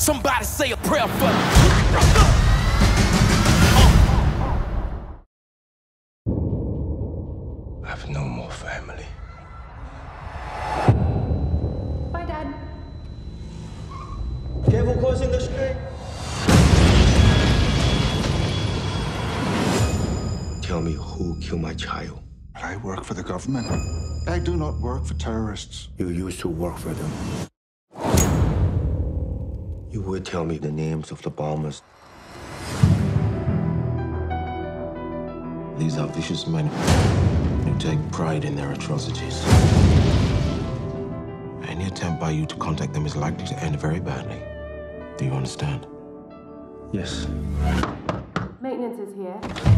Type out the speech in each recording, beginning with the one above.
Somebody say a prayer for me. I have no more family. Bye, Dad. Careful crossing the street. Tell me who killed my child. I work for the government. I do not work for terrorists. You used to work for them. You would tell me the names of the bombers. These are vicious men who take pride in their atrocities. Any attempt by you to contact them is likely to end very badly. Do you understand? Yes. Maintenance is here.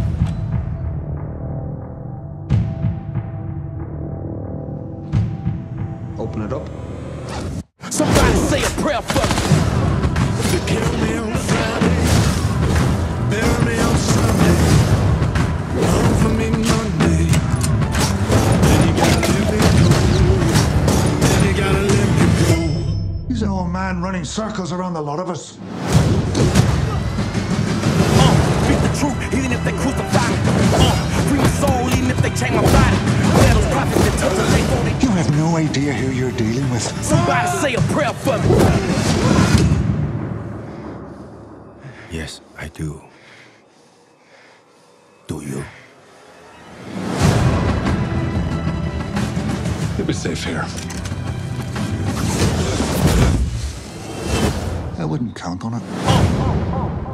Open it up. Somebody say a prayer for me. They kill me on Friday, bury me on Sunday, love for me Monday. Then you gotta let me go. Then you gotta let me go. He's an old man running circles around the lot of us. Speak the truth, even if they crucify me. Free my soul, even if they change my body. Where those prophets that took the late for me. You have no idea who you're dealing with. Somebody say a prayer for me. Yes, I do. Do you? You'll be safe here. I wouldn't count on it.